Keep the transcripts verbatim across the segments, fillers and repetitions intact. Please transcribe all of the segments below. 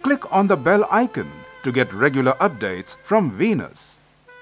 click on the bell icon to get regular updates from Venus.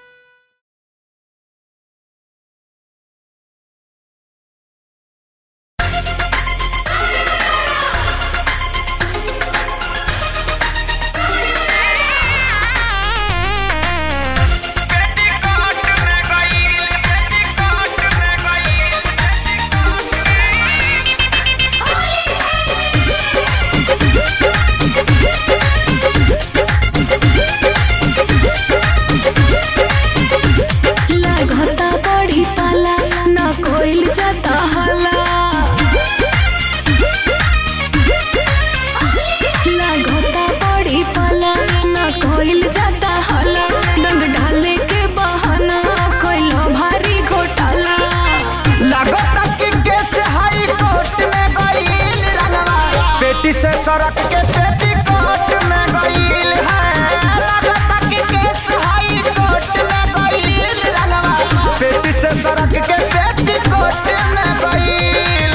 से सड़क के petticoat में गईल है, लगता कि केस हाई कोर्ट में गईल रंगवा। पेटी से सड़क के पेटीकोट में गईल।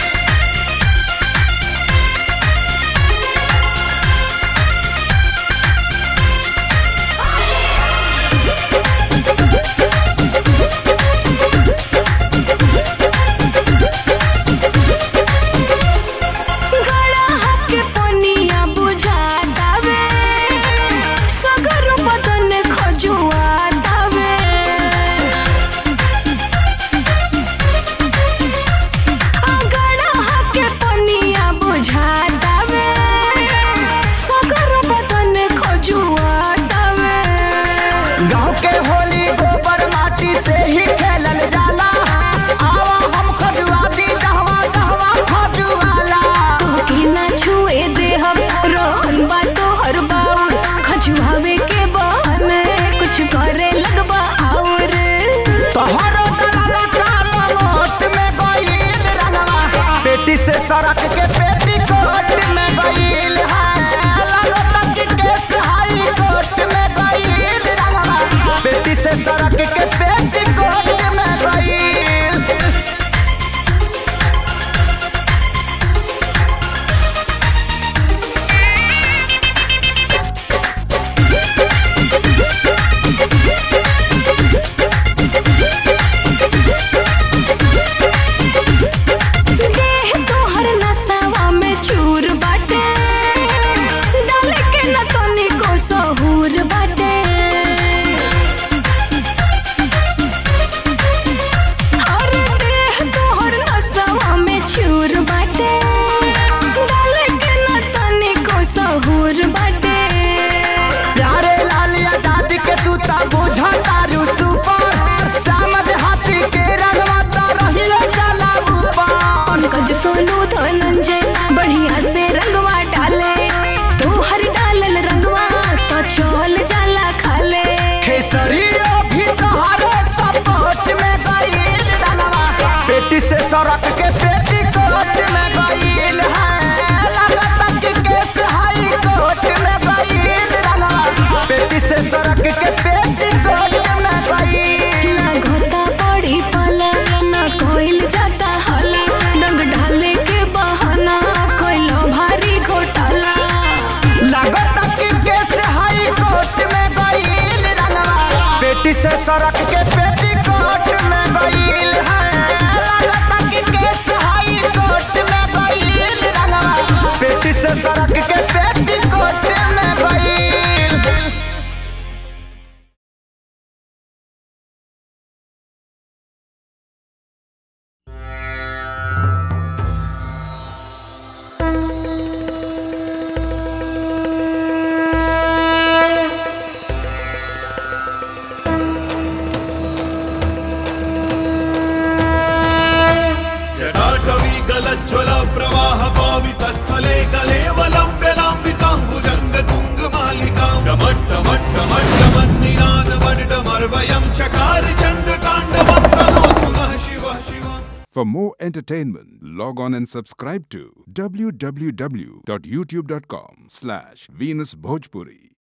से सड़क के पेटीकोट में गईल है, लगता कि केस हाई कोर्ट में गईल रंगवा। पेटी से सड़क के पेटीकोट में गईल। बढ़िया से रंगवा डाले, तो हर डालल रंगवा तो चल जाला खाले। खेसरिया भी तोहरे सपोर्ट में गईल रंगवा। पेटी से सड़क के पेटीकोट में गईल है, लगता कि केस हाई कोर्ट में गईल रंगवा। पेटी से सड़क के पेटीकोट में गईल। ना घोटा पड़ी पाला, ना कोइल जाता हाला, रंग डाले के बहाना कोइलो भारी घोटाला। लगता कि केस हाई कोर्ट में गईल रंगवा। पेटी से सड़क के पेटीकोट में गईल है, लगता कि केस हाई कोर्ट में गईल रंगवा। पेटी से सड़क के पेटीकोट में गईल। ज्वल प्रवाह पावित स्थले कलेवलंब्य लांबितांबुजंग तुंग मालिकां डमट डमट डमट डमट निनाद वडडमर्वयं चकार चंद्र तांडवं तनोतु नः शिवः शिवः। For more entertainment, log on and subscribe to w w w dot youtube dot com slash Venus Bhojpuri.